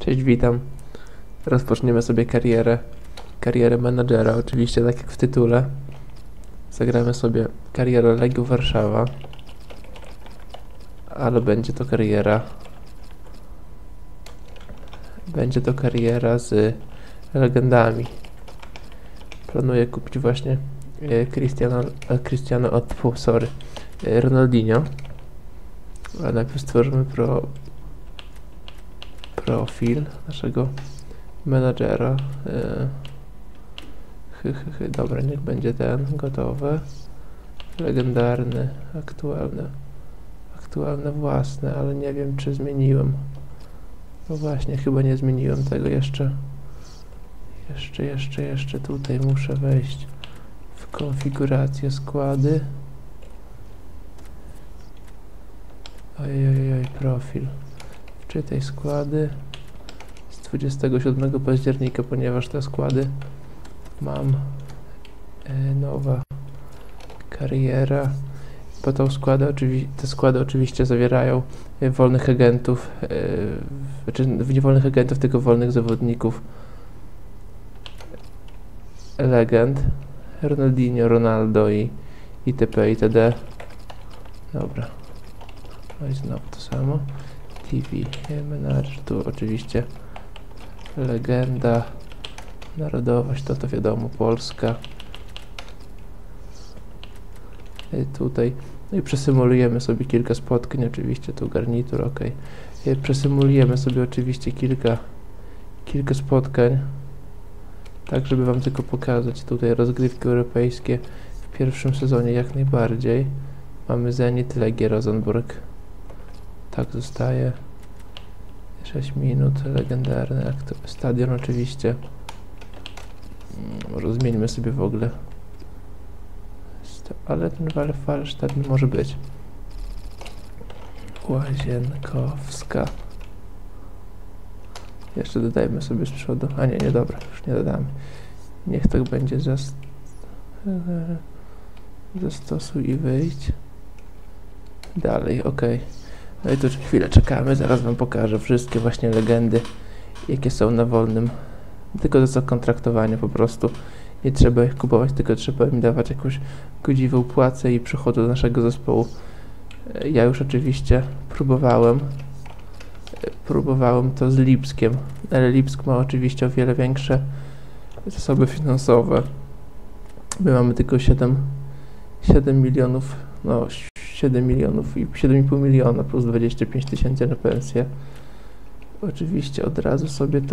Cześć, witam. Rozpoczniemy sobie karierę menadżera, oczywiście tak jak w tytule. Zagramy sobie karierę Legiu Warszawa, ale będzie to kariera z legendami. Planuję kupić właśnie Ronaldinho, ale najpierw stworzymy profil naszego menadżera. Dobra, niech będzie ten gotowy. Legendarny, aktualne własne, ale nie wiem, czy zmieniłem. No właśnie, chyba nie zmieniłem tego jeszcze. Jeszcze tutaj muszę wejść w konfigurację składy. Ojej, profil. Wczytaj składy z 27 października, ponieważ te składy mam. Nowa kariera. Bo te składy oczywiście zawierają wolnych agentów, nie wolnych agentów, tylko wolnych zawodników. Legend. Ronaldinho, Ronaldo i itp. itd. Dobra. No i znowu to samo. TV Manager, tu oczywiście legenda, narodowość, to wiadomo, Polska. Tutaj, no i przesymulujemy sobie kilka spotkań, oczywiście tu garnitur, ok. Przesymulujemy sobie oczywiście kilka spotkań, tak żeby wam tylko pokazać tutaj rozgrywki europejskie w pierwszym sezonie jak najbardziej. Mamy Zenit, Legię Rosenborg. Tak zostaje. 6 minut, legendarny stadion oczywiście. Może zmieńmy sobie w ogóle. Ale ten Wallstadt może być. Łazienkowska. Jeszcze dodajmy sobie z przodu. A nie, dobra, już nie dodamy. Niech tak będzie zastosuj i wyjść. Dalej, ok. No i tu chwilę czekamy, zaraz wam pokażę wszystkie właśnie legendy, jakie są na wolnym. Tylko do zakontraktowania po prostu. Nie trzeba ich kupować, tylko trzeba im dawać jakąś godziwą płacę i przychodzą do naszego zespołu. Ja już oczywiście próbowałem to z Lipskiem, ale Lipsk ma oczywiście o wiele większe zasoby finansowe. My mamy tylko 7 milionów, no 7 milionów i 7,5 miliona plus 25 tysięcy na pensję. Oczywiście od razu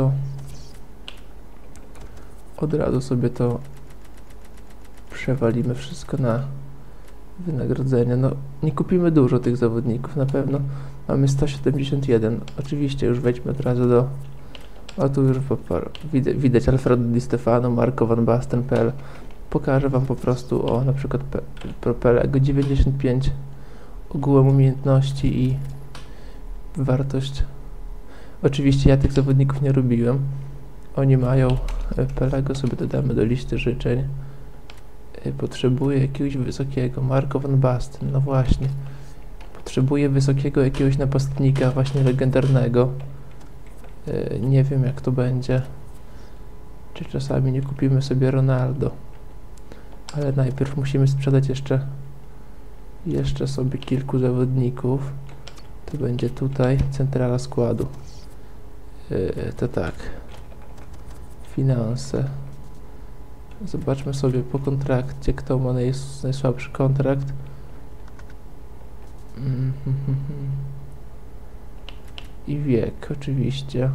sobie to przewalimy wszystko na wynagrodzenie. No nie kupimy dużo tych zawodników, na pewno mamy 171. Oczywiście już wejdźmy od razu do... O, tu już widać Alfredo Di Stefano, Marco van Basten, PL. Pokażę wam po prostu na przykład Pelego 95 ogółem umiejętności i wartość. Oczywiście ja tych zawodników nie robiłem. Oni mają, Pelego sobie dodamy do listy życzeń. Potrzebuję jakiegoś wysokiego, Marco van Basten, no właśnie. Potrzebuję wysokiego jakiegoś napastnika, właśnie legendarnego. Nie wiem jak to będzie. Czy czasami nie kupimy sobie Ronaldo. Ale najpierw musimy sprzedać jeszcze sobie kilku zawodników. To będzie tutaj centrala składu. To tak. Finanse. Zobaczmy sobie po kontrakcie, kto ma najsłabszy kontrakt. I wiek oczywiście.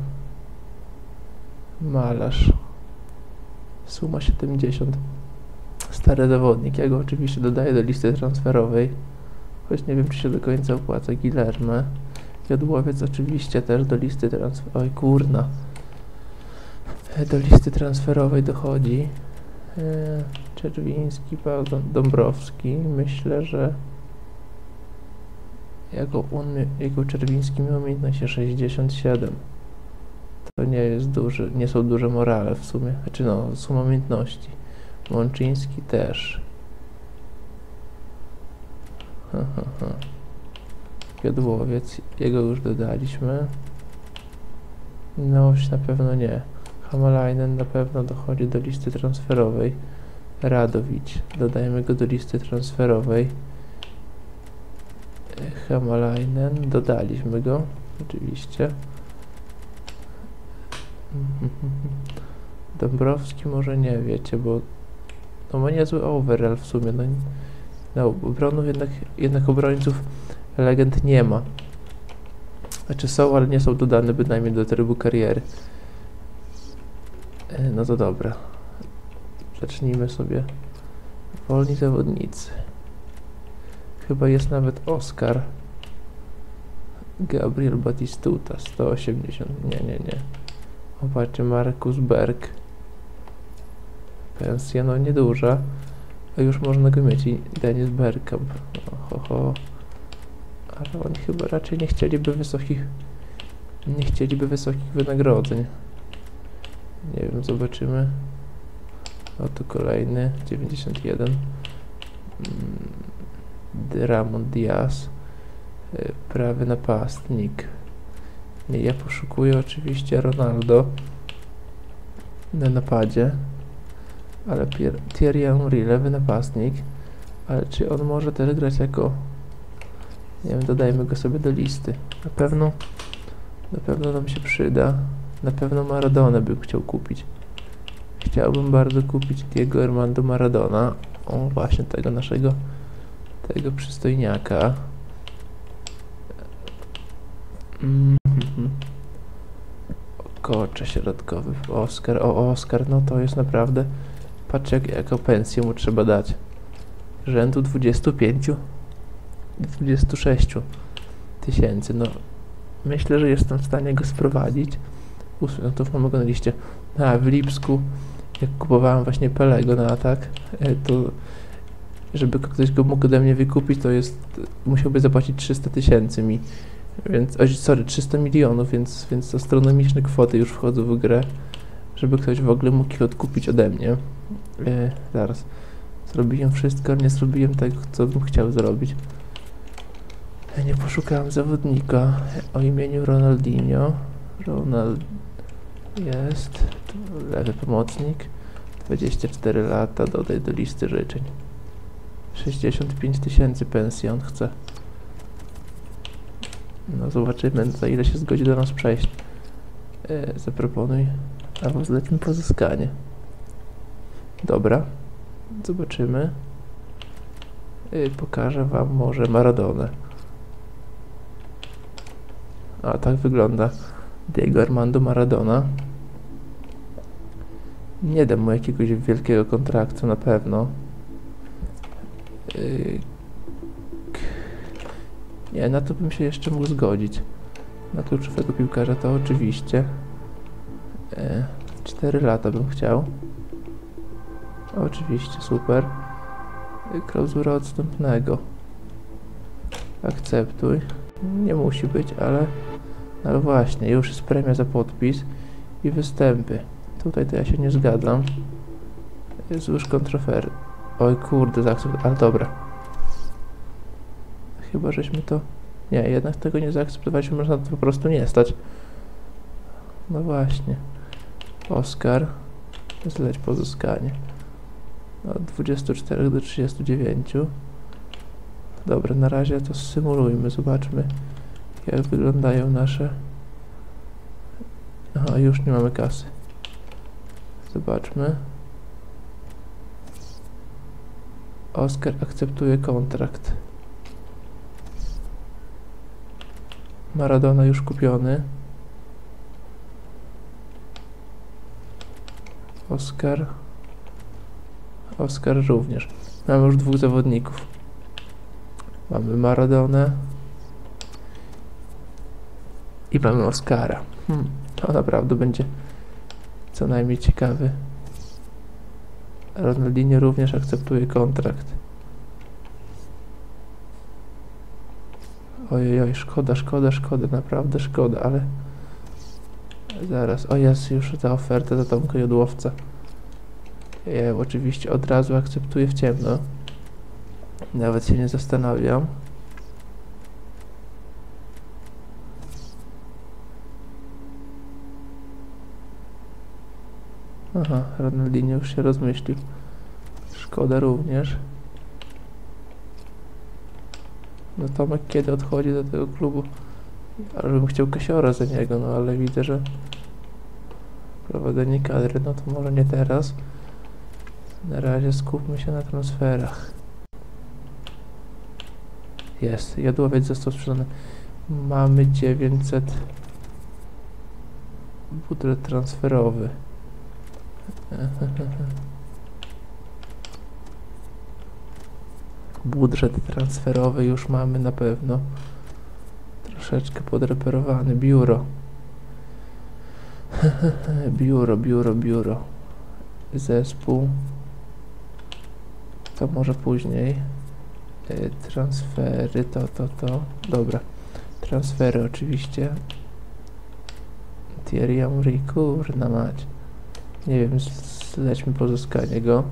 Malarz. Suma 70. Stary zawodnik. Ja go oczywiście dodaję do listy transferowej. Choć nie wiem, czy się do końca opłaca. Guilherme. Jodłowiec oczywiście też do listy transferowej. Oj kurna. Do listy transferowej dochodzi. Czerwiński, Dąbrowski. Myślę, że jego Czerwiński miał umiejętność 67. To nie jest nie są duże morale w sumie. Znaczy no, suma umiejętności. Mączyński też. Jodłowiec, jego już dodaliśmy. Noś na pewno nie. Hamalainen na pewno dochodzi do listy transferowej. Radowicz. Dodajemy go do listy transferowej. Hamalainen. Dodaliśmy go. Oczywiście. Dąbrowski może nie, wiecie, bo no ma niezły overall w sumie. No obronów jednak obrońców legend nie ma. Znaczy są, ale nie są dodane bynajmniej do trybu kariery. No to dobra. Zacznijmy sobie. Wolni zawodnicy. Chyba jest nawet Oscar. Gabriel Batistuta 180. Nie. Zobaczcie, Markus Berg. Pensja no nieduża. A już można go mieć. I Dennis Bergkamp. Ale oni chyba raczej nie chcieliby wysokich wynagrodzeń. Nie wiem, zobaczymy. Oto kolejny 91. Ramon Diaz. Prawy napastnik. Nie, ja poszukuję oczywiście Ronaldo na napadzie. Ale Thierry Henry, lewy napastnik. Ale czy on może też grać jako... Nie wiem, dodajmy go sobie do listy. Na pewno nam się przyda. Na pewno Maradonę bym chciał kupić. Chciałbym bardzo kupić Diego Armando Maradona. O, właśnie tego przystojniaka. Kocze środkowy. Oscar, no to jest naprawdę... Patrz jaką pensję mu trzeba dać. Rzędu 26 tysięcy. No myślę, że jestem w stanie go sprowadzić. No to mamy go na liście. W Lipsku, jak kupowałem właśnie Pelego na atak, to żeby ktoś go mógł ode mnie wykupić, to musiałby zapłacić 300 tysięcy mi. Więc, 300 milionów, więc astronomiczne kwoty już wchodzą w grę, żeby ktoś w ogóle mógł ich odkupić ode mnie. Zaraz. Zrobiłem wszystko, ale nie zrobiłem tego, co bym chciał zrobić. Nie poszukałem zawodnika o imieniu Ronaldinho. Jest. Lewy pomocnik. 24 lata. Dodaj do listy życzeń. 65 tysięcy pensji on chce. No zobaczymy, za ile się zgodzi do nas przejść. Zaproponuj. Albo zlećmy pozyskanie. Dobra. Zobaczymy. Pokażę wam może Maradonę. A tak wygląda Diego Armando Maradona. Nie dam mu jakiegoś wielkiego kontraktu na pewno. Nie, na to bym się jeszcze mógł zgodzić. Na kluczowego piłkarza to oczywiście. 4 lata bym chciał. Oczywiście, super. Klauzura odstępnego. Akceptuj. Nie musi być, ale właśnie, już jest premia za podpis i występy. Tutaj to ja się nie zgadzam. Złóż kontrofer. Oj kurde, zaakceptuj, ale dobra. Chyba żeśmy to... Nie, jednak tego nie zaakceptowaliśmy, można to po prostu nie stać. No właśnie. Oscar. Zleć pozyskanie. Od 24 do 39. Dobra, na razie to symulujmy, zobaczmy jak wyglądają nasze... Aha, już nie mamy kasy. Zobaczmy. Oscar akceptuje kontrakt. Maradona już kupiony. Oscar również. Mamy już 2 zawodników. Mamy Maradonę i mamy Oscara. To naprawdę będzie co najmniej ciekawy. Ronaldinho również akceptuje kontrakt. Ojej, szkoda, naprawdę szkoda, ale zaraz, jest już ta oferta za Tomka Jodłowca. Ja oczywiście od razu akceptuję w ciemno. Nawet się nie zastanawiam. Aha, Ronaldinho już się rozmyślił. Szkoda również. No Tomek kiedy odchodzi do tego klubu? Ale bym chciał Kasiora za niego, no ale widzę, że prowadzenie kadry, no to może nie teraz. Na razie skupmy się na transferach. Jest, Jadłowiec został sprzedany. Mamy 900 budżet transferowy. Budżet transferowy już mamy na pewno. Troszeczkę podreperowany. Biuro. Biuro. Zespół. To może później. Transfery, to. Dobra. Transfery oczywiście. Thierry Henry, kurna mać. Nie wiem, zlećmy pozyskanie go.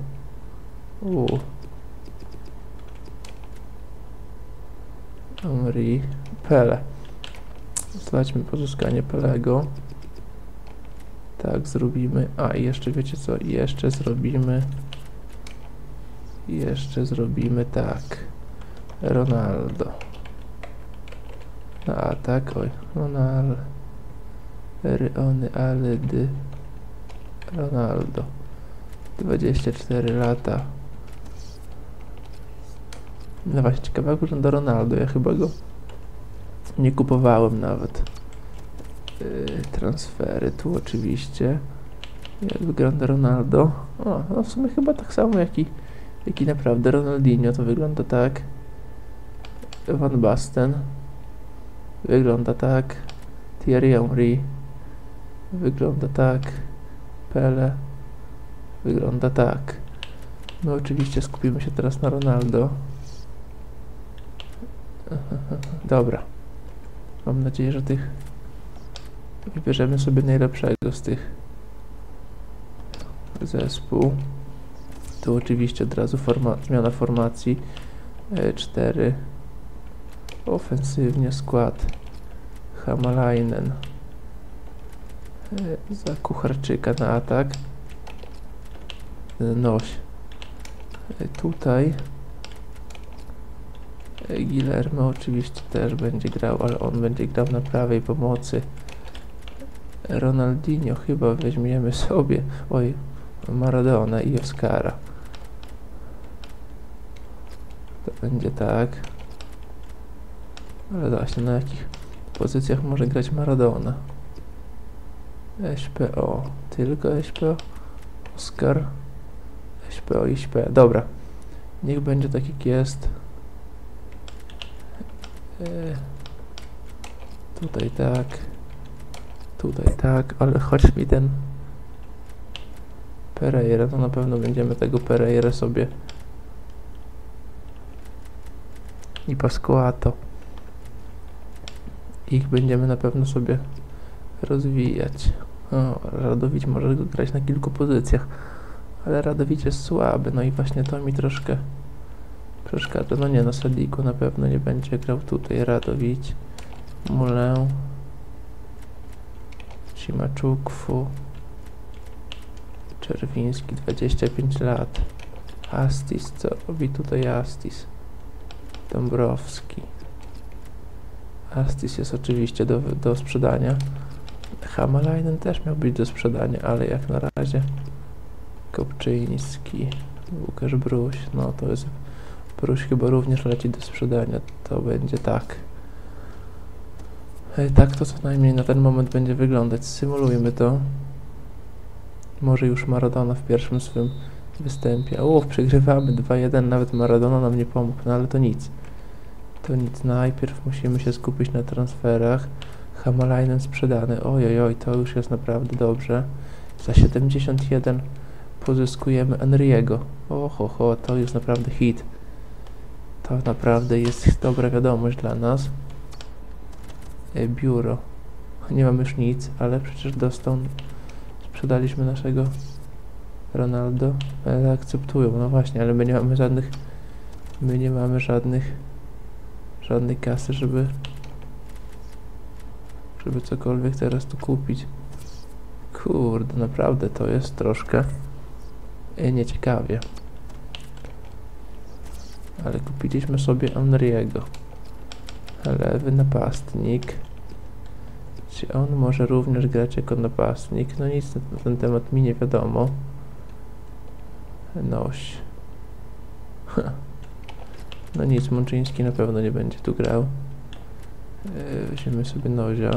Henry, Pele. Zlećmy pozyskanie Pelego. Tak, zrobimy. A, i jeszcze wiecie co? Jeszcze zrobimy tak. Ronaldo. A, tak, oj. Ronaldo. 24 lata. No właśnie, ciekawe jak wygląda Ronaldo. Ja chyba go nie kupowałem nawet. Transfery tu oczywiście. Jak wygląda Ronaldo? O, no w sumie chyba tak samo jaki naprawdę Ronaldinho. To wygląda tak. Van Basten. Wygląda tak. Thierry Henry. Wygląda tak. Pele. Wygląda tak. My oczywiście skupimy się teraz na Ronaldo. Dobra. Mam nadzieję, że wybierzemy sobie najlepszego z tych. Zespół. Tu oczywiście od razu zmiana formacji. 4. Ofensywnie skład. Hamalainen. Za Kucharczyka na atak. Noś. Tutaj Guillermo oczywiście też będzie grał, ale on będzie grał na prawej pomocy. Ronaldinho chyba weźmiemy sobie. Oj, Maradona i Oscara. To będzie tak. Ale właśnie na jakich pozycjach może grać Maradona? SPO. Tylko SPO. Oscar. SPO i SPO. Dobra. Niech będzie tak jak jest. Tutaj tak. Tutaj tak. Ale chodź mi ten Pereira. To na pewno będziemy tego Pereira sobie i Pasquato. Ich będziemy na pewno sobie rozwijać. O, Radowicz może go grać na kilku pozycjach, ale Radowicz jest słaby, no i właśnie to mi troszkę przeszkadza. No nie, na Sadiku na pewno nie będzie grał tutaj. Radowicz, Mulę, Cimaczukwu, Czerwiński, 25 lat. Astis, co robi tutaj Astis? Dąbrowski. Astis jest oczywiście do sprzedania. Hamalainen też miał być do sprzedania, ale jak na razie Kopczyński, Łukasz Bruś, no to jest Bruś chyba również leci do sprzedania, to będzie tak. Tak to co najmniej na ten moment będzie wyglądać. Symulujmy to. Może już Maradona w pierwszym swym występie. Przegrywamy 2-1, nawet Maradona nam nie pomógł, no ale to nic. To nic, najpierw musimy się skupić na transferach. Hamalainen sprzedany, ojojoj, to już jest naprawdę dobrze. Za 71 pozyskujemy Henry'ego. Oho, to jest naprawdę hit. To naprawdę jest dobra wiadomość dla nas. Biuro. Nie mam już nic, ale przecież sprzedaliśmy naszego Ronaldo. Ale akceptują, no właśnie, ale my nie mamy żadnej kasy, żeby cokolwiek teraz tu kupić. Kurde, naprawdę to jest troszkę nieciekawie. Ale kupiliśmy sobie Henry'ego. Lewy napastnik. Czy on może również grać jako napastnik? No nic na ten temat mi nie wiadomo. Noś. No nic, Mączyński na pewno nie będzie tu grał. Weźmiemy sobie Nozia.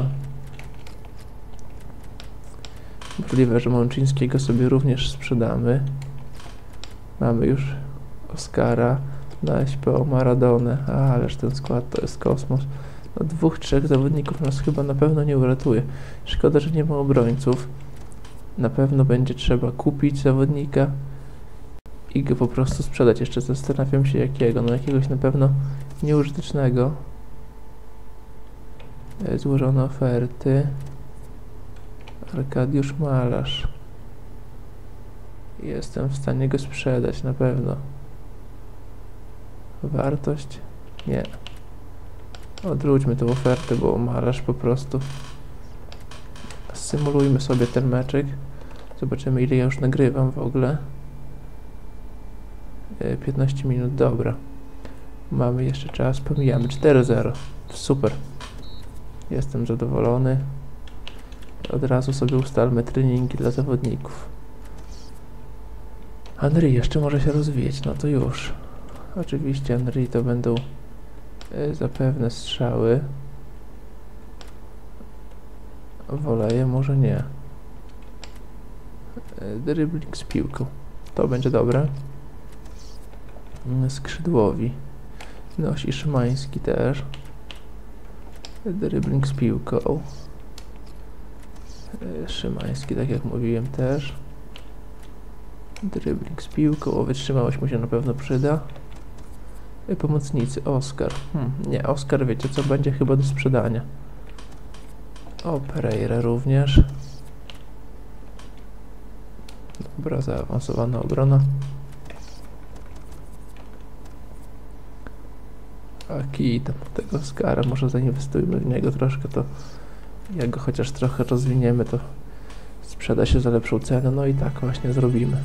Możliwe, że Mączyńskiego sobie również sprzedamy. Mamy już Oskara na SPO, Maradonę. Ależ ten skład to jest kosmos. No 2-3 zawodników nas chyba na pewno nie uratuje. Szkoda, że nie ma obrońców. Na pewno będzie trzeba kupić zawodnika i go po prostu sprzedać. Jeszcze zastanawiam się jakiego. No jakiegoś na pewno nieużytecznego. Złożone oferty. Arkadiusz Malarz. Jestem w stanie go sprzedać na pewno. Wartość? Nie. Odwróćmy tą ofertę, bo Malarz po prostu. Symulujmy sobie ten meczek. Zobaczymy, ile ja już nagrywam w ogóle. 15 minut, dobra. Mamy jeszcze czas, pomijamy 4-0. Super. Jestem zadowolony. Od razu sobie ustalmy treningi dla zawodników. Henry jeszcze może się rozwijać, no to już. Oczywiście Henry to będą zapewne strzały. Woleje może nie. Dribbling z piłką. To będzie dobre. Skrzydłowi. Nosi Szymański też. Dribbling z piłką. Szymański, tak jak mówiłem, też. Dribbling z piłką. O, wytrzymałość mu się na pewno przyda. Pomocnicy. Oskar. Nie, Oskar, wiecie co, będzie chyba do sprzedania. O, Pereira również. Dobra, zaawansowana obrona. Aki, tam tego Oskara, może zainwestujmy w niego troszkę, to jak go chociaż trochę rozwiniemy, to sprzeda się za lepszą cenę, no i tak właśnie zrobimy.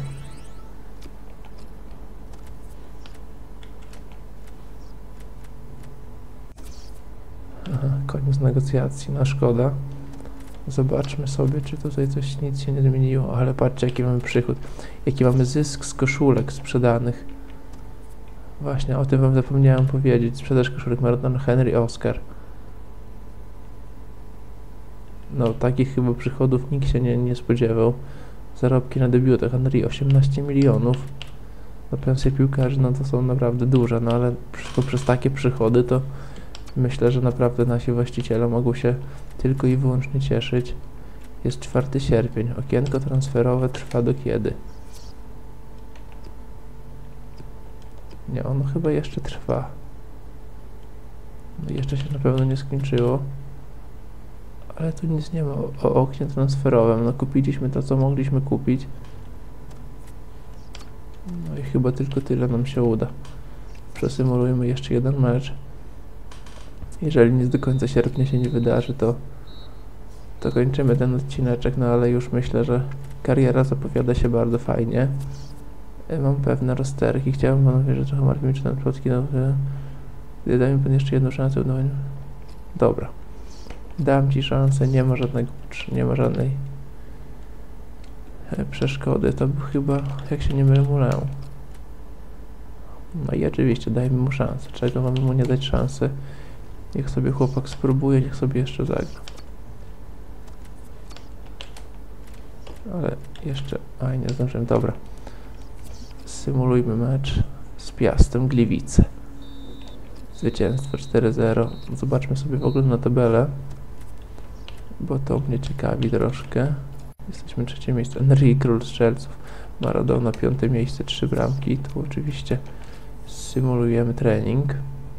Aha, koniec negocjacji, no szkoda. Zobaczmy sobie, czy tutaj nic się nie zmieniło, ale patrzcie, jaki mamy przychód, jaki mamy zysk z koszulek sprzedanych. Właśnie, o tym wam zapomniałem powiedzieć. Sprzedaż koszulek Maradona, Henry, Oskar. No, takich chyba przychodów nikt się nie spodziewał. Zarobki na debiutach Henry 18 milionów. No, pensje piłkarzy, no to są naprawdę duże, no ale poprzez takie przychody to myślę, że naprawdę nasi właściciele mogą się tylko i wyłącznie cieszyć. Jest 4 sierpień. Okienko transferowe trwa do kiedy? Nie, ono chyba jeszcze trwa. No jeszcze się na pewno nie skończyło. Ale tu nic nie ma o oknie transferowym. No kupiliśmy to, co mogliśmy kupić. No i chyba tylko tyle nam się uda. Przesymulujmy jeszcze jeden mecz. Jeżeli nic do końca sierpnia się nie wydarzy, to kończymy ten odcineczek. No ale już myślę, że kariera zapowiada się bardzo fajnie. Mam pewne rozterki. Chciałbym panu wierzyć, że trochę martwi czy ten plotki. No, daj mi pan jeszcze jedną szansę. No, dobra. Dam ci szansę. Nie ma żadnej przeszkody. To był chyba, jak się nie mylę, Mulę. No i oczywiście dajmy mu szansę. Czego mamy mu nie dać szansy? Niech sobie chłopak spróbuje, niech sobie jeszcze zagra. Ale jeszcze... Aj, nie zdążyłem. Dobra. Symulujmy mecz z Piastem Gliwice. Zwycięstwo 4-0. Zobaczmy sobie w ogóle na tabelę, bo to mnie ciekawi troszkę. Jesteśmy 3. miejsce. Henry, król strzelców. Maradona 5. miejsce, 3 bramki. Tu oczywiście symulujemy trening.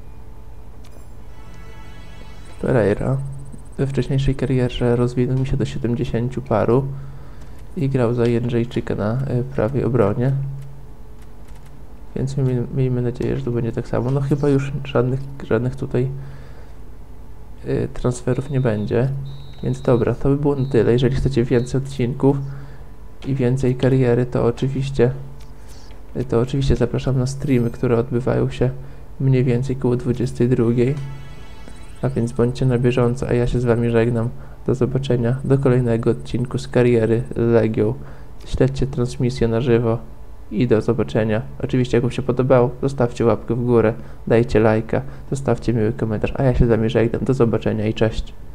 Pereira we wcześniejszej karierze rozwinął mi się do 70 paru i grał za Jędrzejczyka na prawej obronie. Więc miejmy nadzieję, że to będzie tak samo. No chyba już żadnych tutaj transferów nie będzie. Więc dobra, to by było na tyle. Jeżeli chcecie więcej odcinków i więcej kariery, to oczywiście zapraszam na streamy, które odbywają się mniej więcej koło 22. A więc bądźcie na bieżąco, a ja się z wami żegnam. Do zobaczenia, do kolejnego odcinku z kariery Legią. Śledźcie transmisję na żywo i do zobaczenia. Oczywiście jak wam się podobało, zostawcie łapkę w górę, dajcie lajka, zostawcie miły komentarz, a ja się z wami żegnam. Do zobaczenia i cześć.